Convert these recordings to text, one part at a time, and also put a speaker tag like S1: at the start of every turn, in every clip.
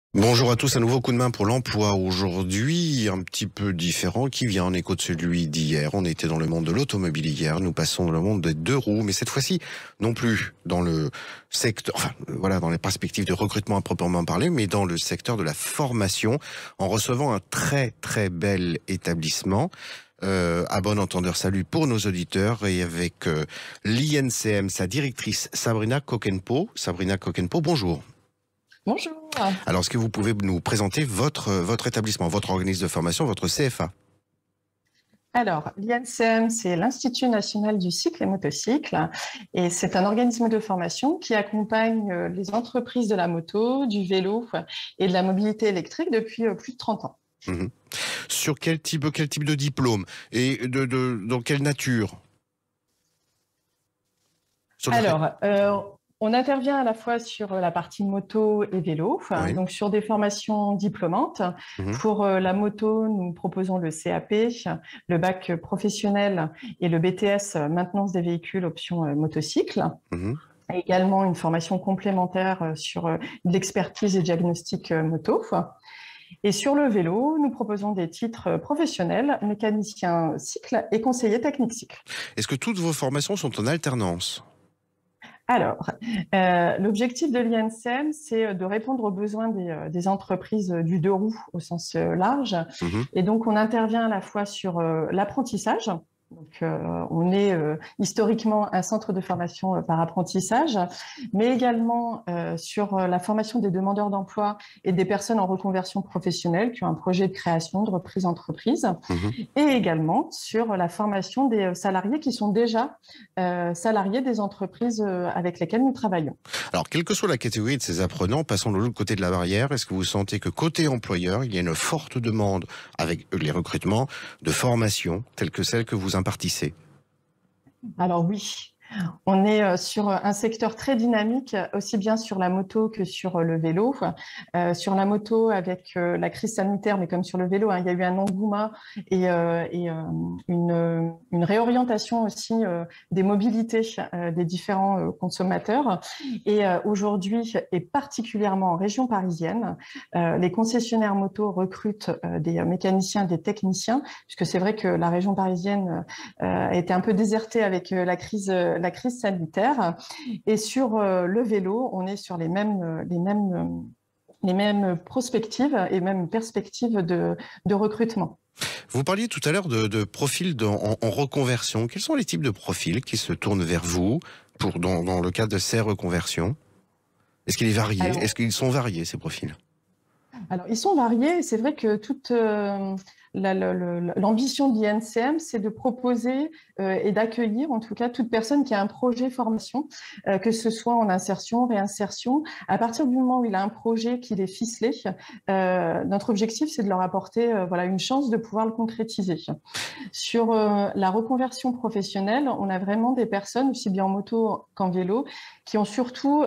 S1: Bonjour à tous, un nouveau coup de main pour l'emploi aujourd'hui, un petit peu différent, qui vient en écho de celui d'hier. On était dans le monde de l'automobile hier, nous passons dans le monde des deux roues, mais cette fois-ci, non plus dans le secteur, dans les perspectives de recrutement à proprement parler, mais dans le secteur de la formation, en recevant un très très bel établissement. À bon entendeur, salut pour nos auditeurs et avec l'INCM, sa directrice Sabrina Kokenpo. Sabrina Kokenpo, bonjour.
S2: Bonjour.
S1: Alors, est-ce que vous pouvez nous présenter votre établissement, votre organisme de formation, votre CFA?
S2: Alors, l'INCM, c'est l'Institut national du cycle et motocycle, et c'est un organisme de formation qui accompagne les entreprises de la moto, du vélo et de la mobilité électrique depuis plus de 30 ans.
S1: Mmh. Sur quel type de diplôme et dans quelle nature? Sur le...
S2: Alors, on intervient à la fois sur la partie moto et vélo,
S1: Oui.
S2: donc sur des formations diplômantes.
S1: Mmh.
S2: Pour la moto, nous proposons le CAP, le bac professionnel et le BTS maintenance des véhicules option motocycle.
S1: Mmh.
S2: Et également une formation complémentaire sur l'expertise et diagnostic moto. Et sur le vélo, nous proposons des titres professionnels, mécanicien cycle et conseiller technique cycle.
S1: Est-ce que toutes vos formations sont en alternance?
S2: Alors, l'objectif de l'INCM, c'est de répondre aux besoins des entreprises du deux roues au sens large.
S1: Mmh.
S2: Et donc, on intervient à la fois sur l'apprentissage. Donc, on est historiquement un centre de formation par apprentissage, mais également sur la formation des demandeurs d'emploi et des personnes en reconversion professionnelle qui ont un projet de création, de reprise d'entreprise,
S1: Mmh.
S2: et également sur la formation des salariés qui sont déjà salariés des entreprises avec lesquelles nous travaillons.
S1: Alors, quelle que soit la catégorie de ces apprenants, passons de l'autre côté de la barrière. Est-ce que vous sentez que côté employeur, il y a une forte demande avec les recrutements de formation telles que celles que vous impartissez?
S2: Alors oui, on est sur un secteur très dynamique, aussi bien sur la moto que sur le vélo. Sur la moto, avec la crise sanitaire, mais comme sur le vélo, il y a eu un engouement et une réorientation aussi des mobilités des différents consommateurs. Et aujourd'hui, et particulièrement en région parisienne, les concessionnaires moto recrutent des mécaniciens, des techniciens, puisque c'est vrai que la région parisienne a été un peu désertée avec la crise sanitaire. Et sur le vélo, on est sur les mêmes prospectives et mêmes perspectives de recrutement.
S1: Vous parliez tout à l'heure de profils en reconversion. Quels sont les types de profils qui se tournent vers vous dans le cadre de ces reconversions? Est-ce qu'il est varié? Est-ce qu'ils sont variés, ces profils?
S2: Alors, ils sont variés. C'est vrai que toute l'ambition de l'INCM, c'est de proposer et d'accueillir, en tout cas, toute personne qui a un projet formation, que ce soit en insertion, réinsertion. À partir du moment où il a un projet qu'il est ficelé, notre objectif, c'est de leur apporter une chance de pouvoir le concrétiser. Sur la reconversion professionnelle, on a vraiment des personnes, aussi bien en moto qu'en vélo, qui ont surtout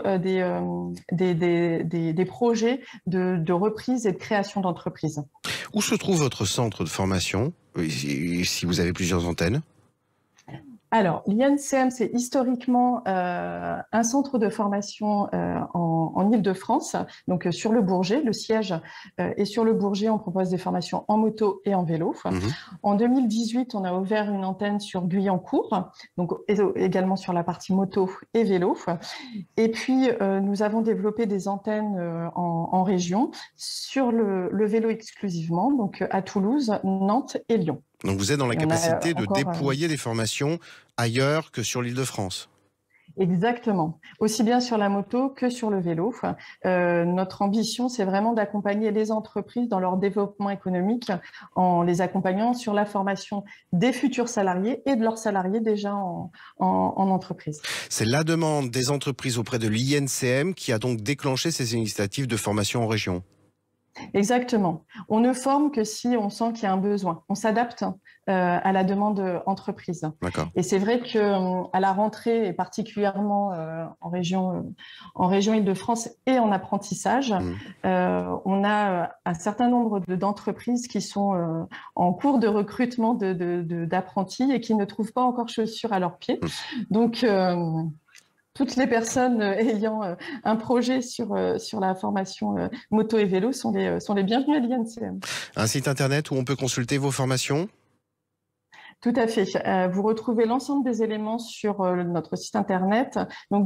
S2: des projets de reprise et de création d'entreprise.
S1: Où se trouve votre centre de formation, si vous avez plusieurs antennes?
S2: Alors, l'INCM, c'est historiquement un centre de formation en Île-de-France, donc sur le Bourget. Le siège est sur le Bourget. On propose des formations en moto et en vélo.
S1: Mmh.
S2: En 2018, on a ouvert une antenne sur Guyancourt, donc également sur la partie moto et vélo. Et puis, nous avons développé des antennes en région sur le vélo exclusivement, donc à Toulouse, Nantes et Lyon.
S1: Donc vous êtes dans la
S2: Et on a
S1: capacité de
S2: encore
S1: déployer des formations ailleurs que sur l'Île-de-France?
S2: exactement, aussi bien sur la moto que sur le vélo. Notre ambition, c'est vraiment d'accompagner les entreprises dans leur développement économique en les accompagnant sur la formation des futurs salariés et de leurs salariés déjà en entreprise.
S1: C'est la demande des entreprises auprès de l'INCM qui a donc déclenché ces initiatives de formation en région.
S2: Exactement. On ne forme que si on sent qu'il y a un besoin. On s'adapte à la demande entreprise.
S1: D'accord.
S2: Et c'est vrai que à la rentrée, et particulièrement en région Île-de-France et en apprentissage,
S1: Mmh.
S2: on a un certain nombre d'entreprises qui sont en cours de recrutement d'apprentis et qui ne trouvent pas encore chaussures à leurs pieds.
S1: Mmh.
S2: Donc toutes les personnes ayant un projet sur la formation moto et vélo sont les bienvenus à l'INCM.
S1: Un site internet où on peut consulter vos formations?
S2: Tout à fait. Vous retrouvez l'ensemble des éléments sur notre site internet, donc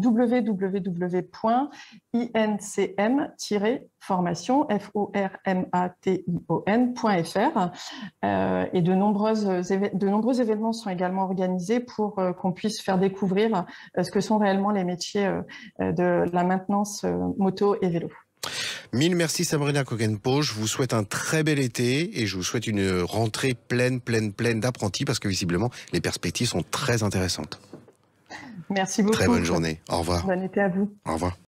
S2: www.incm-formation.fr. Et de nombreux événements sont également organisés pour qu'on puisse faire découvrir ce que sont réellement les métiers de la maintenance moto et vélo.
S1: Mille merci Sabrina Coquenpo, je vous souhaite un très bel été et je vous souhaite une rentrée pleine d'apprentis parce que visiblement les perspectives sont très intéressantes.
S2: Merci beaucoup.
S1: Très bonne journée, au revoir.
S2: Bon été à vous.
S1: Au revoir.